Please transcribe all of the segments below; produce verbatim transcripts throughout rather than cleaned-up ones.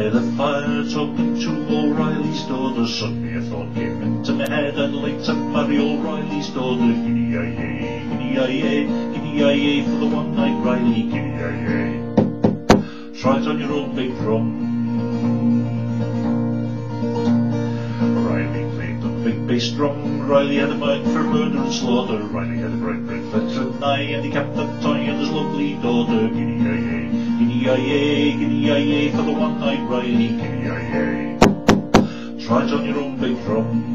by the fire, talking to old Reilly's daughter. Suddenly a thought came into my head, I'd like to marry old Reilly's daughter. Giddy I, giddy I, giddy I, for the one-eyed Reilly. Giddy I, try it on your own big drum. Reilly played on the big bass drum. Reilly had a mind for murder and slaughter. Reilly had a bright red veteran eye, and he kept that toy and his lovely daughter. Giddy I, giddy I, giddy I, for the one-eyed Reilly. Giddy I, try it on your own big drum.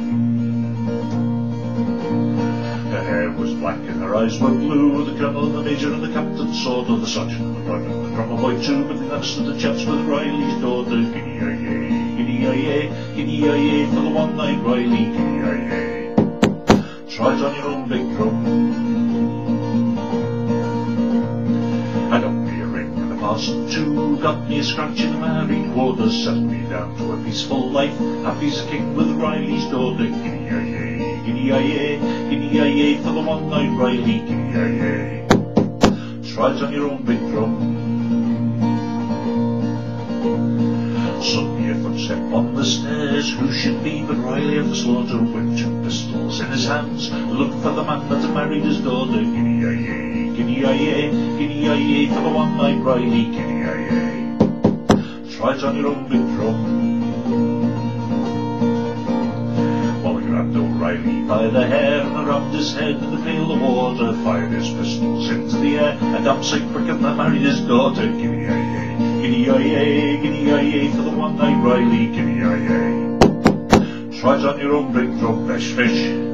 Her hair was black and her eyes were blue. The colonel and the major and the captain saw to the sergeant and the private and the drummer boy too, but they never stood a chance with Reilly's daughter. Giddy I, giddy I, giddy I, for the one-eyed Reilly. Giddy I, try it on your own big drum. I got me a ring and a parcel too, got me a scratch in the married quarters, settled me down to a peaceful life, happy as a king with Reilly's daughter. Giddy I, giddy I, giddy I, for the one-eyed Reilly. Giddy I, try it on your own big drum. Suddenly a footstep on the stairs, who should be but Reilly of the slaughter, with two pistols in his hands, looked for the man that had married his daughter. Giddy I, giddy I, giddy I, for the one-eyed Reilly. Giddy I, try it on your own big drum. Well, he grabbed old Reilly by the hair and around his head in the pail of water, fired his pistols into the air, and damn sight quick and married his daughter. Giddy I, giddy I, giddy I, for the one-eyed Reilly. Giddy I, try it on your own big drum, fish, fish.